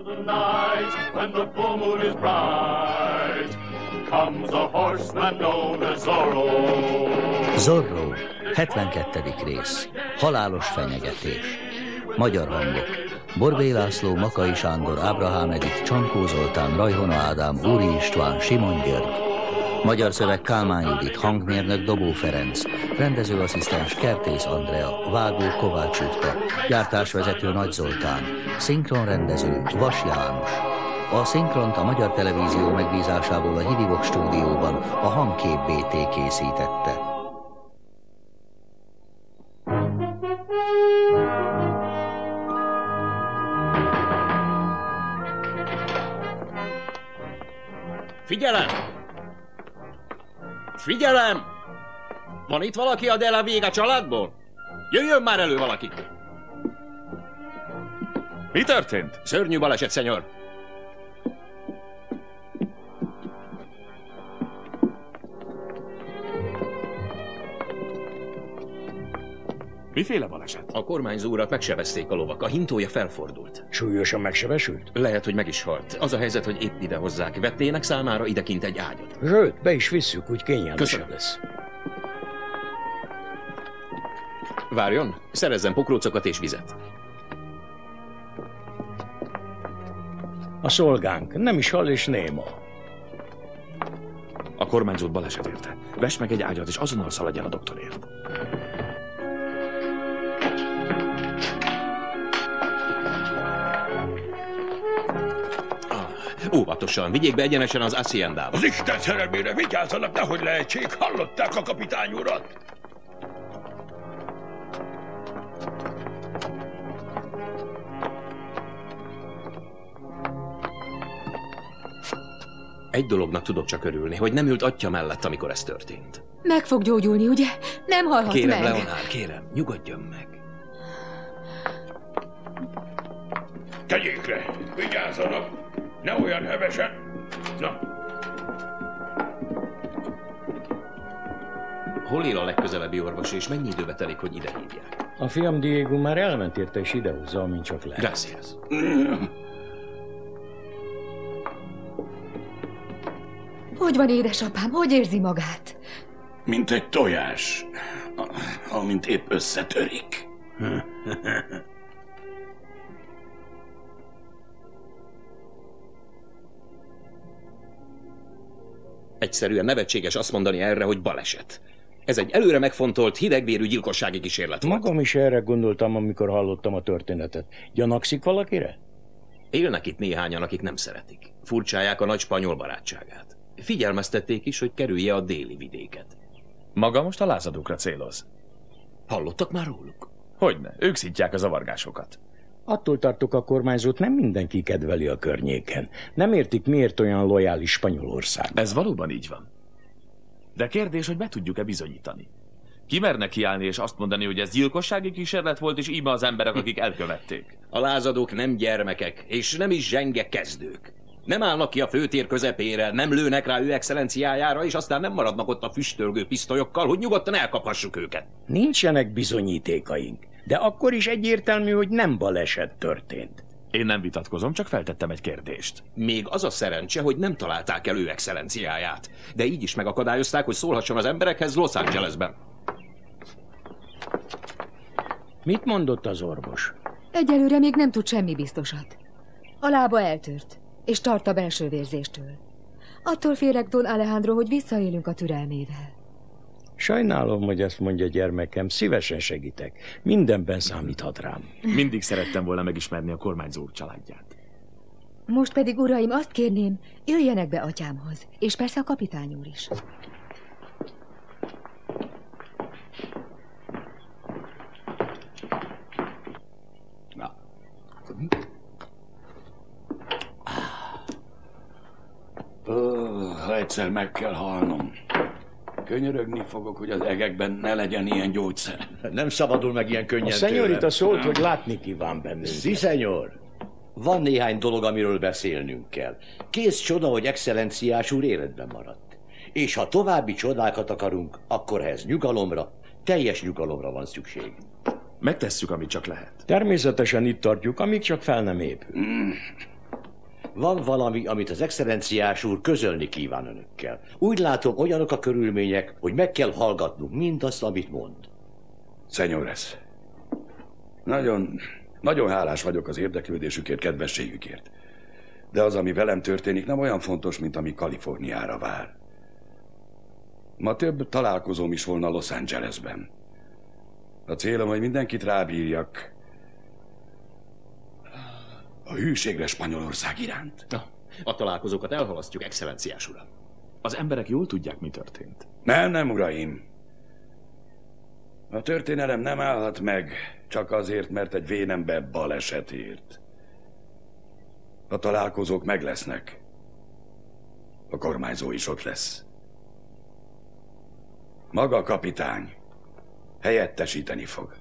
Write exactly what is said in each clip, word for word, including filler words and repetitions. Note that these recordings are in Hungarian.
the night when the full moon is bright comes a horseman known as Zorro. Zorro, hetvenkettedik rész. Halálos fenyegetés. Magyar hangok: Borbély László, Makai Sándor, Ábrahám Edith, Csankó Zoltán, Rajhona Ádám, Úri István, Simon György. Magyar szöveg: Kálmán Judit, hangmérnök Dobó Ferenc, rendezőasszisztens Kertész Andrea, vágó Kovács Jutta, gyártásvezető Nagy Zoltán, szinkronrendező Vas János. A szinkront a Magyar Televízió megbízásából a Hidivok stúdióban a Hangkép bé té készítette. Figyelem! Figyelem! Van itt valaki a De La Vega családból? Jöjjön már elő valaki! Mi történt? Szörnyű baleset, szenyor. Miféle baleset? A kormányzó urat megsebezték a lovak, a hintója felfordult. Súlyosan megsebesült? Lehet, hogy meg is halt. Az a helyzet, hogy épp ide hozzák. Vettének számára idekint egy ágyat. Zsőt, be is visszük, úgy kényelmesebb lesz. Várjon, szerezzen pokrócokat és vizet. A szolgánk nem is hall és néma. A kormányzót baleset érte. Vess meg egy ágyat, és azonnal szaladj el a doktorért. Óvatosan, vigyék be egyenesen az haciendába. Az Isten szerelmére vigyázzanak, nehogy lejtsék, hallották a kapitány urat. Egy dolognak tudok csak örülni, hogy nem ült atya mellett, amikor ez történt. Meg fog gyógyulni, ugye? Nem halhat kérem, meg. Kérem, Leonár, kérem, nyugodjon meg. Tegyék le, vigyázzanak, ne olyan hevesen. Na. Hol él a legközelebbi orvos, és mennyi időbe telik, hogy ide hívják? A fiam Diego már elment érte, és idehozza, amint csak lehet. Gracias. Hogy van, édesapám? Hogy érzi magát? Mint egy tojás, amint épp összetörik. Egyszerűen nevetséges azt mondani erre, hogy baleset. Ez egy előre megfontolt, hidegvérű gyilkossági kísérlet volt. Magam is erre gondoltam, amikor hallottam a történetet. Gyanakszik valakire? Élnek itt néhányan, akik nem szeretik. Furcsálják a nagy spanyol barátságát. Figyelmeztették is, hogy kerülje a déli vidéket. Maga most a lázadókra céloz. Hallottak már róluk? Hogyne, ők szítják a zavargásokat. Attól tartok, a kormányzót nem mindenki kedveli a környéken. Nem értik, miért olyan lojális Spanyolország. Ez valóban így van. De kérdés, hogy be tudjuk-e bizonyítani. Ki merne kiállni és azt mondani, hogy ez gyilkossági kísérlet volt, és íme az emberek, akik elkövették? A lázadók nem gyermekek, és nem is zsenge kezdők. Nem állnak ki a főtér közepére, nem lőnek rá ő excellenciájára, és aztán nem maradnak ott a füstölgő pisztolyokkal, hogy nyugodtan elkaphassuk őket. Nincsenek bizonyítékaink, de akkor is egyértelmű, hogy nem baleset történt. Én nem vitatkozom, csak feltettem egy kérdést. Még az a szerencse, hogy nem találták el ő excellenciáját, de így is megakadályozták, hogy szólhasson az emberekhez Los Angelesben. Mit mondott az orvos? Egyelőre még nem tud semmi biztosat. A lába eltört, és tart a belső vérzéstől. Attól félek, Don Alejandro, hogy visszaélünk a türelmével. Sajnálom, hogy ezt mondja, gyermekem, szívesen segítek. Mindenben számíthat rám. Mindig szerettem volna megismerni a kormányzó úr családját. Most pedig, uraim, azt kérném, jöjjenek be atyámhoz, és persze a kapitány úr is. Na. Ó, ha egyszer meg kell halnom. Könyörögni fogok, hogy az egekben ne legyen ilyen gyógyszer. Nem szabadul meg ilyen könnyen A szenyorita szólt, hogy látni kíván bennünket. Sí, szenyor. Van néhány dolog, amiről beszélnünk kell. Kész csoda, hogy excellenciás úr életben maradt. És ha további csodákat akarunk, akkor ehhez nyugalomra, teljes nyugalomra van szükség. Megtesszük, amit csak lehet. Természetesen itt tartjuk, amíg csak fel nem épül. Mm. Van valami, amit az excellenciás úr közölni kíván önökkel. Úgy látom, olyanok a körülmények, hogy meg kell hallgatnunk mindazt, amit mond. Señores, nagyon, nagyon hálás vagyok az érdeklődésükért, kedvességükért. De az, ami velem történik, nem olyan fontos, mint ami Kaliforniára vár. Ma több találkozóm is volna Los Angelesben. A célom, hogy mindenkit rábírjak a hűségre Spanyolország iránt. Na, a találkozókat elhalasztjuk, excellenciás uram. Az emberek jól tudják, mi történt. Nem, nem, uraim. A történelem nem állhat meg csak azért, mert egy vénember balesetért. A találkozók meg lesznek. A kormányzó is ott lesz. Maga a kapitány helyettesíteni fog.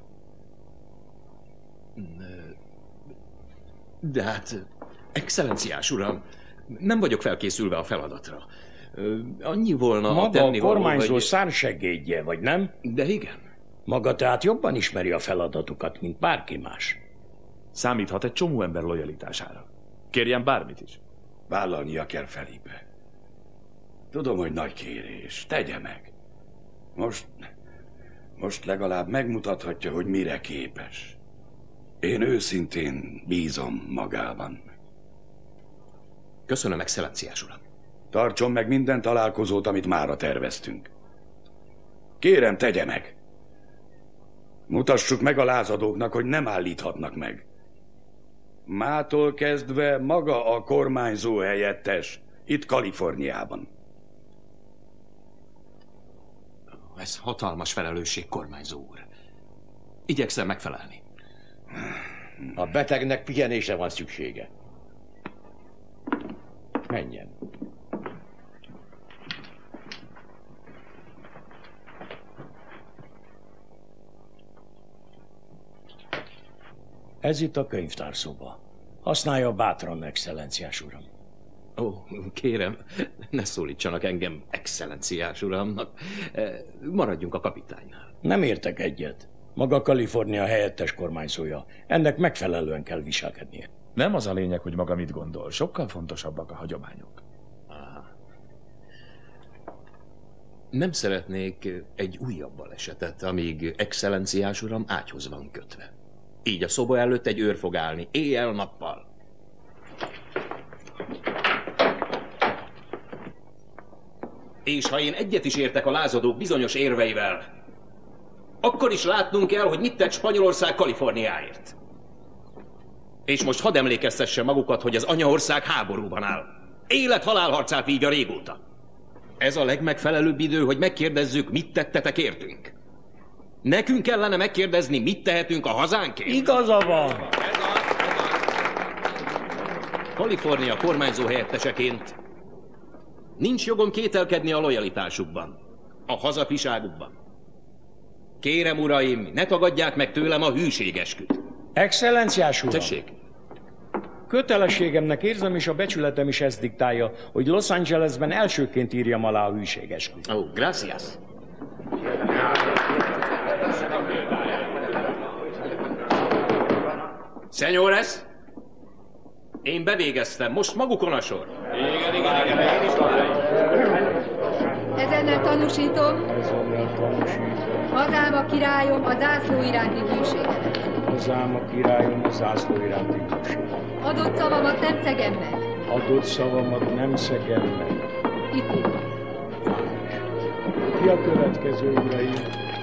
De hát, excellenciás uram, nem vagyok felkészülve a feladatra. Ö, Annyi volna a Maga a tennivaló, kormányzó hogy... szársegédje, vagy nem? De igen. Maga tehát jobban ismeri a feladatukat, mint bárki más. Számíthat egy csomó ember lojalitására. Kérjen bármit is. Vállalnia kell Felipe. Tudom, hogy nagy kérés. Tegye meg. Most... Most legalább megmutathatja, hogy mire képes. Én őszintén bízom magában. Köszönöm, excellenciás uram. Tartson meg minden találkozót, amit mára terveztünk. Kérem, tegye meg. Mutassuk meg a lázadóknak, hogy nem állíthatnak meg. Mától kezdve maga a kormányzó helyettes, itt Kaliforniában. Ez hatalmas felelősség, kormányzó úr. Igyekszem megfelelni. A betegnek pihenésre van szüksége. Menjen. Ez itt a könyvtárszoba. Használja bátran, excellenciás uram. Ó, kérem, ne szólítsanak engem excellenciás uramnak. Maradjunk a kapitánynál. Nem értek egyet. Maga Kalifornia helyettes kormányzója. Ennek megfelelően kell viselkednie. Nem az a lényeg, hogy maga mit gondol. Sokkal fontosabbak a hagyományok. Aha. Nem szeretnék egy újabb balesetet, amíg excellenciás uram ágyhoz van kötve. Így a szoba előtt egy őr fog állni, éjjel-nappal. És ha én egyet is értek a lázadók bizonyos érveivel, akkor is látnunk kell, hogy mit tett Spanyolország Kaliforniáért. És most hadd emlékeztesse magukat, hogy az anyaország háborúban áll. Élet-halál harcát vívja régóta. Ez a legmegfelelőbb idő, hogy megkérdezzük, mit tettetek értünk. Nekünk kellene megkérdezni, mit tehetünk a hazánkért. Igaza van! Ez az, ez az. Kalifornia kormányzó helyetteseként nincs jogom kételkedni a lojalitásukban, a hazafiságukban. Kérem, uraim, ne tagadják meg tőlem a hűségesküt. Excellenciás uram! Tessék? Kötelességemnek érzem, és a becsületem is ezt diktálja, hogy Los Angelesben elsőként írjam alá a hűségesküt. Ó, oh, gracias. Señores, én bevégeztem, most magukon a sor. Igen, igen, igen, én is Ezennel tanúsítom, Ezennel tanúsítom, hazám a királyom a zászló iránti hűségemet. hazám a királyom a zászló iránti hűséget. Adott szavamat nem szegem meg. Adott szavamat nem szegem meg. Itt írom. Ki a következő, uraim?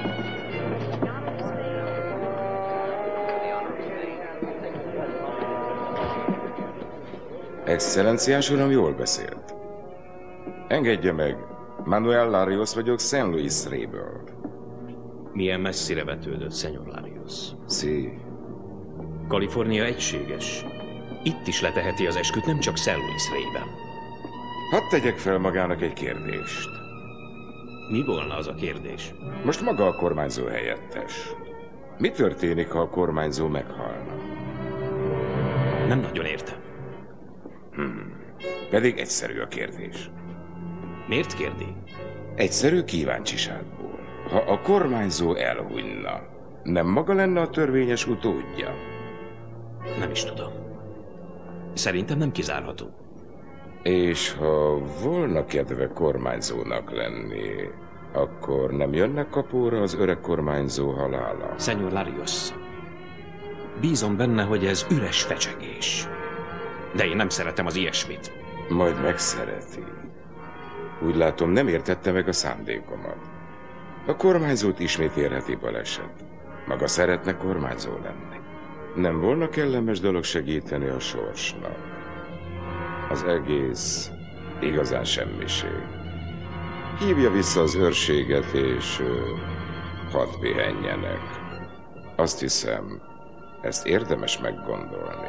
Excellenciás uram jól beszélt. Engedje meg, Manuel Larios vagyok Saint Louis Rayből. Milyen messzire vetődött, Señor Larios. Sí. Kalifornia egységes. Itt is leteheti az esküt, nem csak Saint Louis Rayben. Hadd tegyek fel magának egy kérdést. Mi volna az a kérdés? Most maga a kormányzó helyettes. Mi történik, ha a kormányzó meghalna? Nem nagyon értem. Hmm. Pedig egyszerű a kérdés. Miért kérdi? Egyszerű kíváncsiságból. Ha a kormányzó elhunyna, nem maga lenne a törvényes utódja? Nem is tudom. Szerintem nem kizárható. És ha volna kedve kormányzónak lenni, akkor nem jönnek kapóra az öreg kormányzó halála? Szenyor Larios, bízom benne, hogy ez üres fecsegés. De én nem szeretem az ilyesmit. Majd megszereti. Úgy látom, nem értette meg a szándékomat. A kormányzót ismét érheti baleset. Maga szeretne kormányzó lenni. Nem volna kellemes dolog segíteni a sorsnak. Az egész igazán semmiség. Hívja vissza az őrséget, és hadd pihenjenek. Azt hiszem, ezt érdemes meggondolni.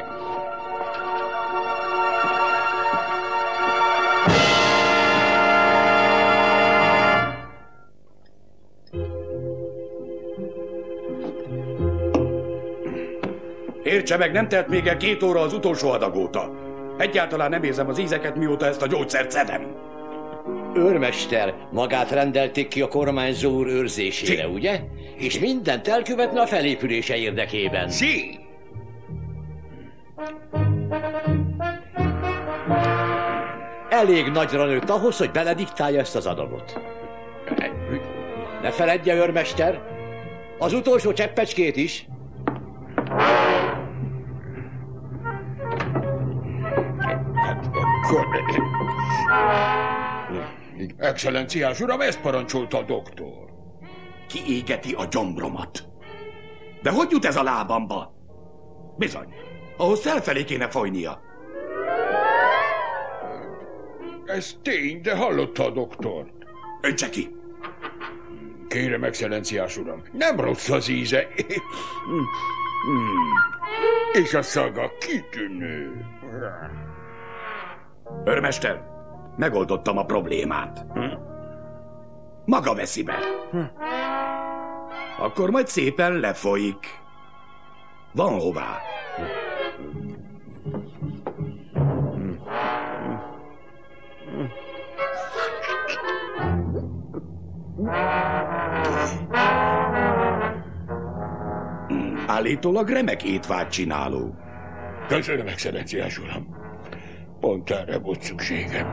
Értse meg, nem telt még el két óra az utolsó adag óta. Egyáltalán nem érzem az ízeket, mióta ezt a gyógyszert szedem. Őrmester, magát rendelték ki a kormányzó úr őrzésére, sí. Ugye? És mindent elkövetne a felépülése érdekében. Sí! Elég nagyra nőtt ahhoz, hogy belediktálja ezt az adagot. Ne feledje, őrmester, az utolsó cseppecskét is. Excellenciás uram, ezt parancsolta a doktor. Kiégeti a gyomromat. De hogy jut ez a lábamba? Bizony, ahhoz felfelé kéne folynia. Ez tény, de hallotta a doktort. Öntse ki! Kérem, excellenciás uram, nem rossz az íze. És a szaga kitűnő. Őrmester, megoldottam a problémát. Maga veszi be. Akkor majd szépen lefolyik. Van hová. Állítólag remek étvágyt csináló. Köszönöm, excellenciás uram. Pont erre volt szükségem.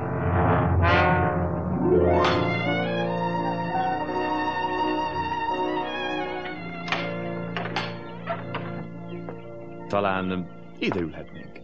Talán ide ülhetnénk.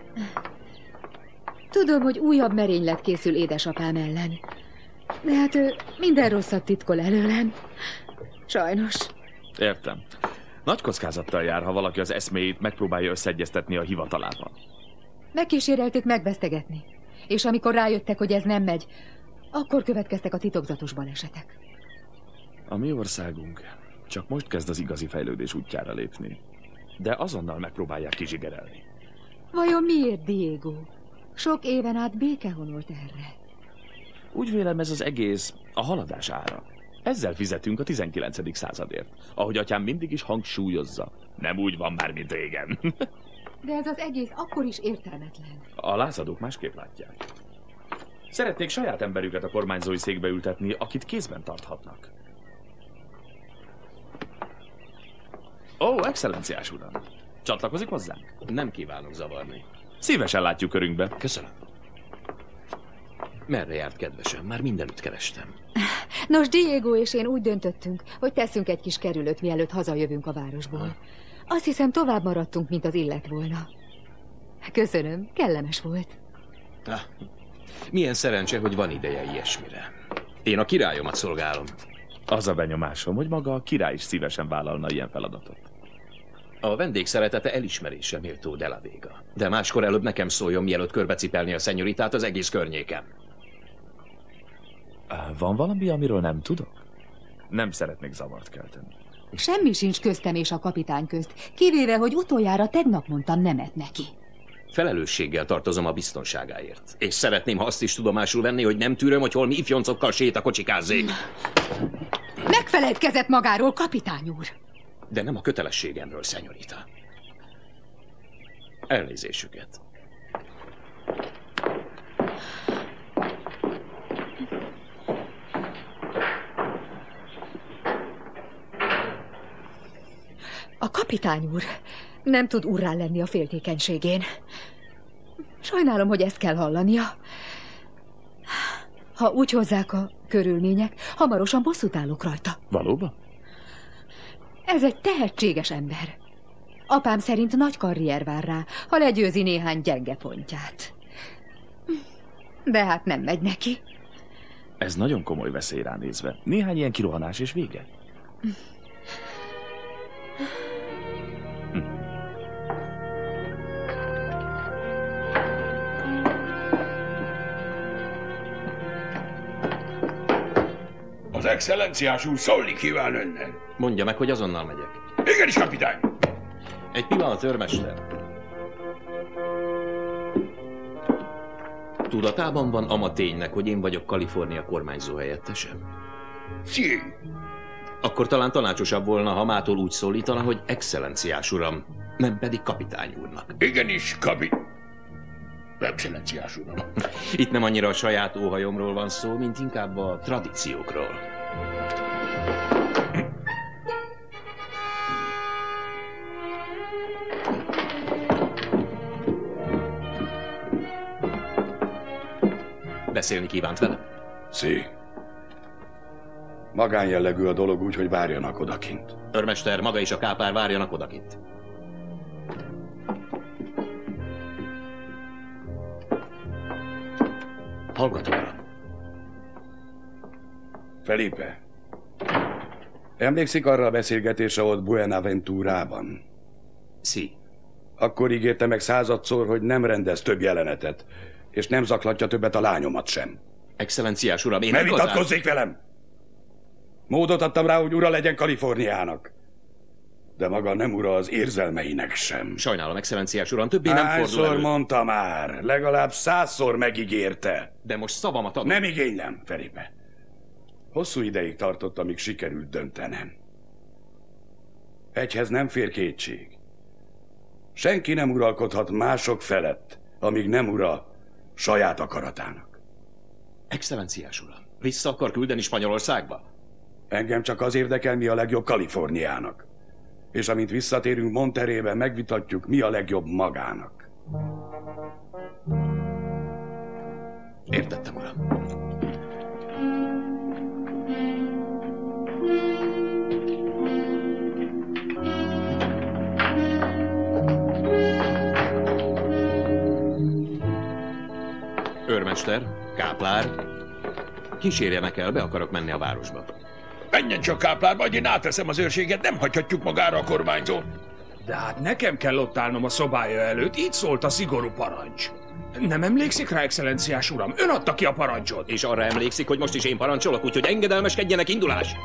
Tudom, hogy újabb merénylet készül édesapám ellen. De hát ő minden rosszat titkol előlem. Sajnos. Értem. Nagy kockázattal jár, ha valaki az eszméjét megpróbálja összeegyeztetni a hivatalával. Megkísérelték megvesztegetni. És amikor rájöttek, hogy ez nem megy, akkor következtek a titokzatos balesetek. A mi országunk csak most kezd az igazi fejlődés útjára lépni. De azonnal megpróbálják kizsigerelni. Vajon miért, Diego? Sok éven át béke honolt erre. Úgy vélem, ez az egész a haladás ára. Ezzel fizetünk a tizenkilencedik századért. Ahogy atyám mindig is hangsúlyozza. Nem úgy van már, mint régen. De ez az egész akkor is értelmetlen. A lázadók másképp látják. Szeretnék saját emberüket a kormányzói székbe ültetni, akit kézben tarthatnak. Ó, excellenciás uram! Csatlakozik hozzánk? Nem kívánok zavarni. Szívesen látjuk körünkbe. Köszönöm. Merre járt, kedvesem? Már mindenütt kerestem. Nos, Diego és én úgy döntöttünk, hogy teszünk egy kis kerülőt, mielőtt hazajövünk a városból. Ha? Azt hiszem, tovább maradtunk, mint az illet volna. Köszönöm, kellemes volt. Ah, milyen szerencse, hogy van ideje ilyesmire. Én a királyomat szolgálom. Az a benyomásom, hogy maga a király is szívesen vállalna ilyen feladatot. A vendég szeretete elismerésre méltó de la Vega. De máskor előbb nekem szóljon, mielőtt körbecipelni a szenyoritát az egész környéken. Van valami, amiről nem tudok? Nem szeretnék zavart kelteni. Semmi sincs köztem és a kapitány közt, kivéve, hogy utoljára tegnap mondtam nemet neki. Felelősséggel tartozom a biztonságáért. És szeretném, ha azt is tudomásul venni, hogy nem tűröm, hogy holmi ifjoncokkal sétakocsikázzék. Megfeledkezett magáról, kapitány úr. De nem a kötelességemről, szenyorita. Elnézésüket. A kapitány úr nem tud urrá lenni a féltékenységén. Sajnálom, hogy ezt kell hallania. Ha úgy hozzák a körülmények, hamarosan bosszút állok rajta. Valóban? Ez egy tehetséges ember. Apám szerint nagy karrier vár rá, ha legyőzi néhány gyenge pontját. De hát nem megy neki. Ez nagyon komoly veszély ránézve. Néhány ilyen kirohanás és vége. Hm. Az excellenciás úr szólni kíván önnel. Mondja meg, hogy azonnal megyek. Igenis, kapitány! Egy pillanat, őrmester. Tudatában van ama ténynek, hogy én vagyok Kalifornia kormányzó helyettese? Sí. Akkor talán tanácsosabb volna, ha mától úgy szólítana, hogy excellenciás uram, nem pedig kapitány úrnak. Igenis, kapi... Excellenciás uram. Itt nem annyira a saját óhajomról van szó, mint inkább a tradíciókról. Beszélni kívánt vele? Szé. Magánjellegű a dolog úgy, hogy várjanak odakint. Őrmester, maga és a kápár várjanak odakint. Hallgatóra. Felipe. Emlékszik arra a beszélgetésre ott Buenaventurában? Sí. Akkor ígérte meg századszor, hogy nem rendez több jelenetet, és nem zaklatja többet a lányomat sem. Excellenciás uram, én ne igazán... vitatkozzék velem! Módot adtam rá, hogy ura legyen Kaliforniának. De maga nem ura az érzelmeinek sem. Sajnálom, excellenciás uram, többé nem fordul Hányszor elő. mondta már? Legalább százszor megígérte. De most szavamat adom. Nem igénylem, Felipe. Hosszú ideig tartott, amíg sikerült döntenem. Egyhez nem fér kétség. Senki nem uralkodhat mások felett, amíg nem ura saját akaratának. Excellenciás uram, vissza akar küldeni Spanyolországba? Engem csak az érdekel, mi a legjobb Kaliforniának. És amint visszatérünk Monterreybe, megvitatjuk, mi a legjobb magának. Értettem, uram. Őrmester, káplár, kísérjenek el, be akarok menni a városba. Menjen csak káplárba, hogy én átveszem az őrséget, nem hagyhatjuk magára a kormányzót. De hát nekem kell ott állnom a szobája előtt, így szólt a szigorú parancs. Nem emlékszik rá, excellenciás uram? Ön adta ki a parancsot. És arra emlékszik, hogy most is én parancsolok, úgyhogy engedelmeskedjenek, indulás!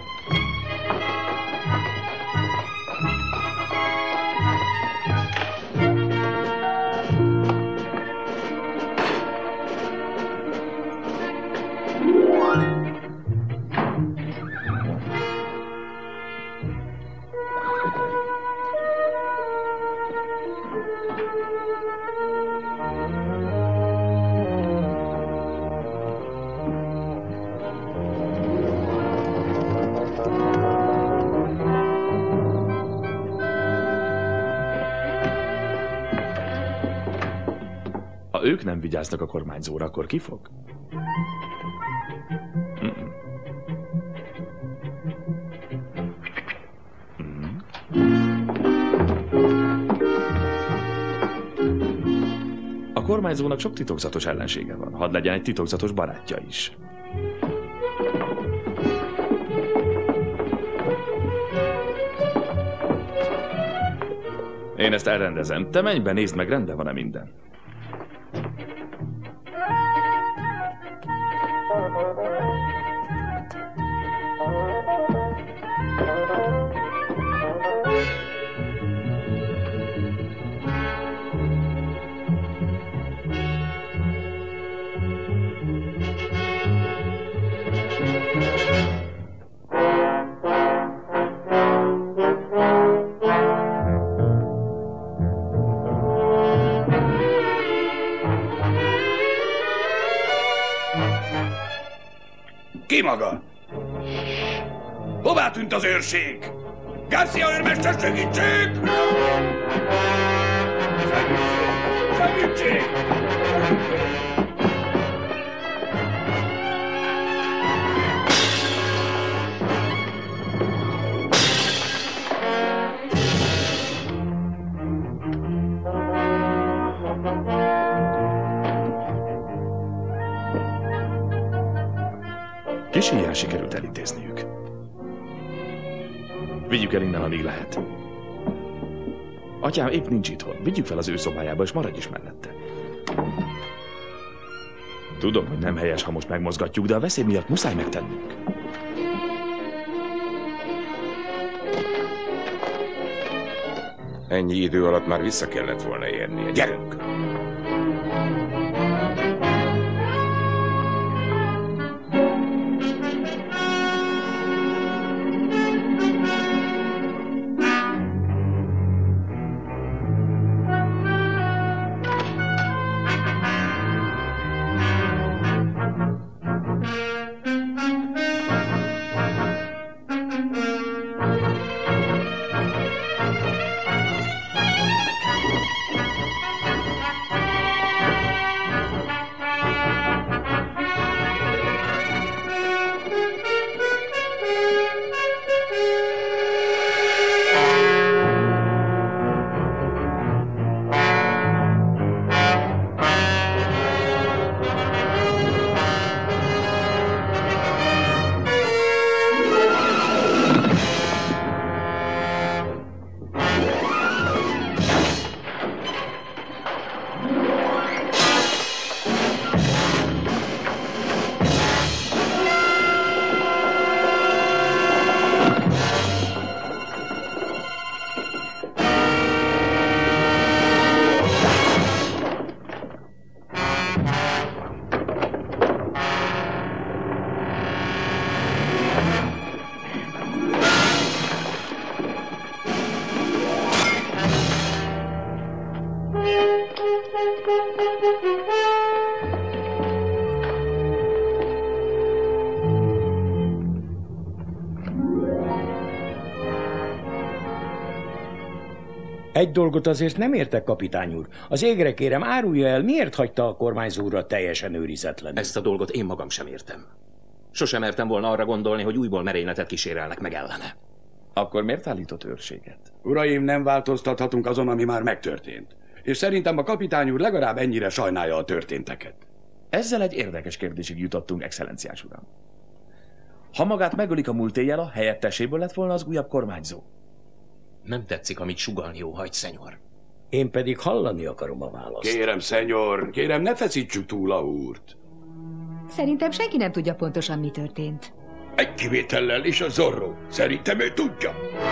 Ha ők nem vigyáznak a kormányzóra, akkor ki fog? Mm-mm. Mm. A kormányzónak sok titokzatos ellensége van. Hadd legyen egy titokzatos barátja is. Én ezt elrendezem. Te menj be, nézd meg, rendben van-e minden. Ki maga? Hová tűnt az őrség? Garcia őrmester, segítség! Segítség! Segítség! Kis híján sikerült elintézniük. Vigyük el innen, amíg lehet. Atyám épp nincs itthon. Vigyük fel az ő szobájába, és maradj is mellette. Tudom, hogy nem helyes, ha most megmozgatjuk, de a veszély miatt muszáj megtennünk. Ennyi idő alatt már vissza kellett volna érnie. Gyerünk! Egy dolgot azért nem értek, kapitány úr. Az égre kérem, árulja el, miért hagyta a kormányzó urat teljesen őrizetlenül? Ezt a dolgot én magam sem értem. Sosem mertem volna arra gondolni, hogy újból merényletet kísérelnek meg ellene. Akkor miért állított őrséget? Uraim, nem változtathatunk azon, ami már megtörtént. És szerintem a kapitány úr legalább ennyire sajnálja a történteket. Ezzel egy érdekes kérdésig jutottunk, excellenciás uram. Ha magát megölik a múlt éjjel, a helyetteséből lett volna az újabb kormányzó. Nem tetszik, amit sugalni óhajt, szenyor. Én pedig hallani akarom a választ. Kérem, szenyor, kérem, ne feszítsük túl a úrt. Szerintem senki nem tudja pontosan, mi történt. Egy kivétellel is a Zorro. Szerintem ő tudja.